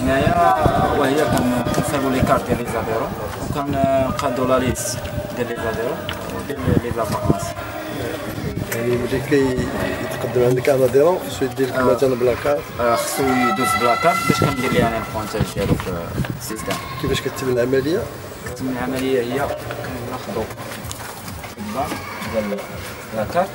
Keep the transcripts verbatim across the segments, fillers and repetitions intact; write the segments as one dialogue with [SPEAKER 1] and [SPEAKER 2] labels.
[SPEAKER 1] هنايا، وهي كنصيبوا لي كارت ديال لي زاديرو وكنقادو لا ليست ديال لي زاديرو وديال لي زافاكونس.
[SPEAKER 2] يعني ملي كيتقدم عندك ان اديرون خصو يدير لك مثلا بلا كارت،
[SPEAKER 1] خصو يدوز بلا كارت باش كندير ليه انا البوانتاج ديالو في السيستم.
[SPEAKER 2] كيفاش كتم العمليه؟
[SPEAKER 1] كتم العمليه هي كناخذوا البار ديال لا كارت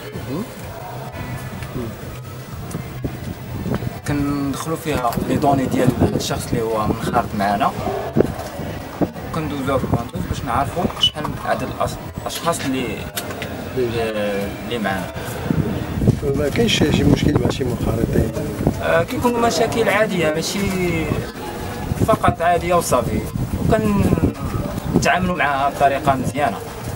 [SPEAKER 1] كندخلوا فيها لي دوني ديال الشخص اللي هو منخرط معنا، كندوزوها في البوانتاج باش نعرفوا شحال عدد الاشخاص اللي اللي معنا.
[SPEAKER 2] ما كاينش شي مشكل مع شي منخرطين؟
[SPEAKER 1] آه كيكونوا مشاكل عاديه ماشي فقط عاديه وصافي، وكنتعاملوا معها بطريقه مزيانه.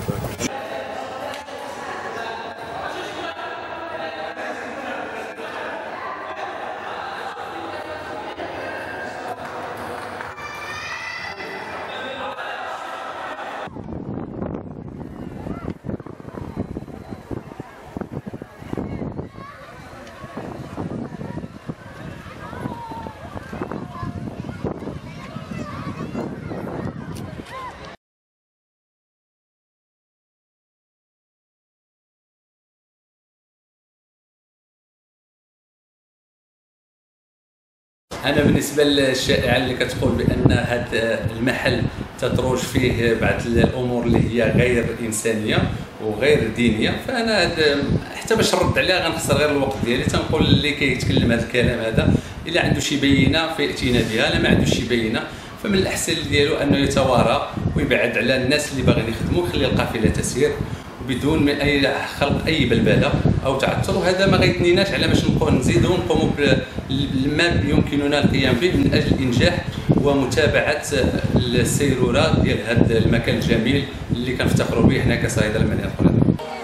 [SPEAKER 3] أنا بالنسبة للشائعة اللي كتقول بأن هذا المحل تتروج فيه بعض الأمور اللي هي غير إنسانية وغير دينية، فأنا حتى باش نرد عليها غنخسر غير الوقت ديالي. تنقول اللي كيتكلم هذا الكلام هذا إلا عنده شي بينة فيأتينا بها، أنا ما عندوش شي بينة، فمن الأحسن ديالو أنه يتوارى ويبعد على الناس اللي باغيين يخدموا ويخلي القافلة تسير بدون من اي خلق اي بلبله او تعثر. وهذا ما غيتنيناش على باش نبقاو نزيدوا نقوموا بما يمكننا القيام به من اجل انجاح ومتابعه السيروره ديال هذا المكان الجميل اللي كنفتخروا به حنا كصيدله المدينه القنيطره.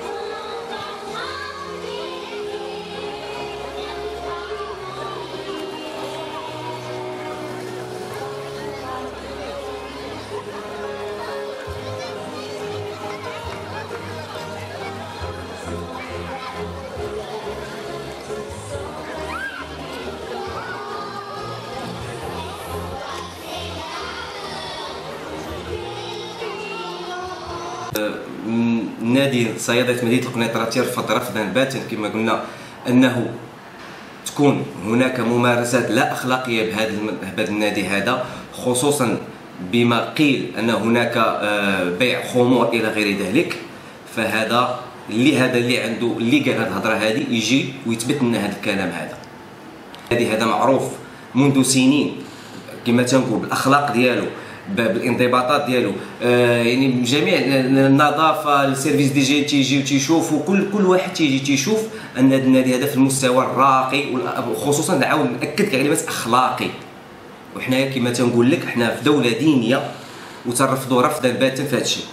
[SPEAKER 4] نادي صيادله مدينه القنيطره تيرفض رفضا باتا كما قلنا انه تكون هناك ممارسات لا اخلاقيه بهذا بهذا النادي هذا، خصوصا بما قيل ان هناك بيع خمور الى غير ذلك. فهذا اللي هذا اللي عنده اللي قال هذه الهضره هذه يجي ويثبت لنا هذا الكلام هذا. النادي هذا معروف منذ سنين كما تنقول بالاخلاق ديالو، بالانضباطات ديالو، آه يعني جميع النظافه السيرفيس دي جي تيجي وتيشوف، وكل كل واحد تيجي تيشوف ان هذا النادي هذا في المستوى الراقي، وخصوصا نعاود ناكد كلمات اخلاقي. وحنايا كما تنقول لك حنا في دوله دينيه وترفضوا رفضا باتا في هذا الشيء.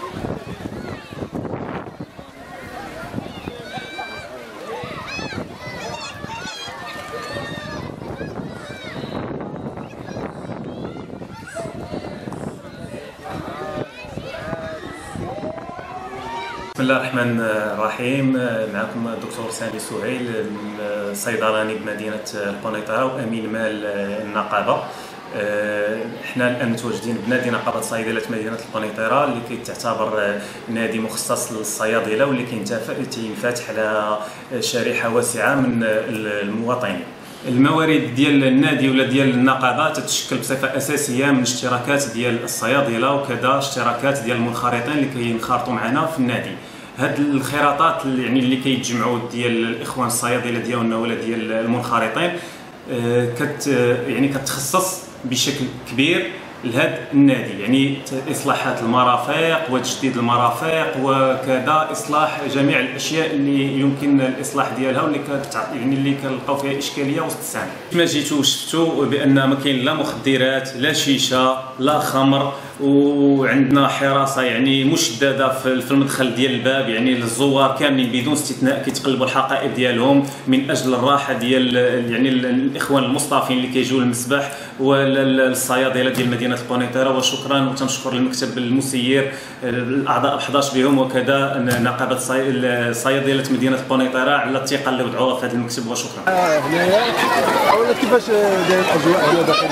[SPEAKER 5] بسم الله الرحمن الرحيم. معكم الدكتور سامي سهيل، صيدلاني بمدينه القنيطره وامين مال النقابه. احنا الان متواجدين بنادي نقابه صيدله مدينه القنيطره اللي كيتعتبر نادي مخصص للصيادله واللي كينفتح على شريحه واسعه من المواطنين. الموارد ديال النادي ولا ديال النقابه تتشكل بصفه اساسيه من اشتراكات ديال الصيادله وكذا اشتراكات ديال المنخرطين اللي كينخرطوا معنا في النادي. هاد الخراطات اللي يعني اللي كيتجمعوا ديال الاخوان الصيادله ديالنا ولا ديال المنخرطين كت يعني كتخصص بشكل كبير لهذا النادي، يعني اصلاحات المرافق وتجديد المرافق وكذا اصلاح جميع الاشياء اللي يمكن الاصلاح ديالها واللي يعني اللي كنلقاو فيها اشكاليه وسط السنه. كما جيتوا شفتوا بان ما كاين لا مخدرات لا شيشه لا خمر وعندنا حراسه يعني مشدده في المدخل ديال الباب، يعني الزوار كاملين بدون استثناء كيتقلبوا الحقائب ديالهم من اجل الراحه ديال يعني الاخوان المصطافين اللي كيجيو للمسبح والصيادله ديال مدينه القنيطره. وشكرا وتنشكر المكتب المسير الاعضاء أحد عشر بهم وكذا نقابه صيادله مدينه القنيطره على الثقه اللي وضعوها في هذا المكتب. وشكرا.
[SPEAKER 2] هنايا اولا كيفاش داير الاجواء هنا داخل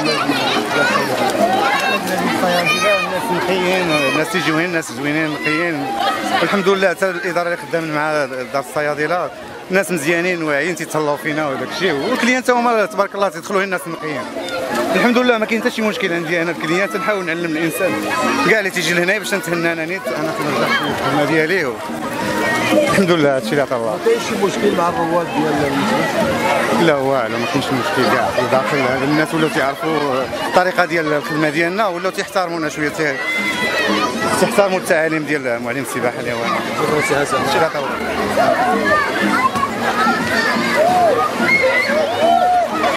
[SPEAKER 6] الصيادله؟ الناس نقيين، الناس تيجيو هنا، الناس زوينين نقيين والحمد لله. حتى الاداره اللي خدامين مع دار الصيادله ناس مزيانين واعيين تيتهلاو فينا وداك الشيء، والكليانت هما تبارك الله تيدخلوا هنا الناس نقيين الحمد لله. ما كاين حتى شي مشكل عندي انا الكليانت، تنحاول نعلم الانسان كاع اللي تيجي لهنا باش نتهنى انا نيت انا كنرجع في الخدمه ديالي و... الحمد لله هادشي اللي عطا الله.
[SPEAKER 2] ما كاينش شي مشكل مع الرواد ديال المسبح؟
[SPEAKER 6] لا والو ما كاينش مشكل كاع في داخل. الناس ولاو تيعرفوا الطريقه ديال الخدمه ديالنا ولاو تيحترمونا شويه، تيحترموا التعاليم ديال معلم السباحه اللي هو
[SPEAKER 2] شكرا سي حسن.
[SPEAKER 6] هادشي اللي عطا الله.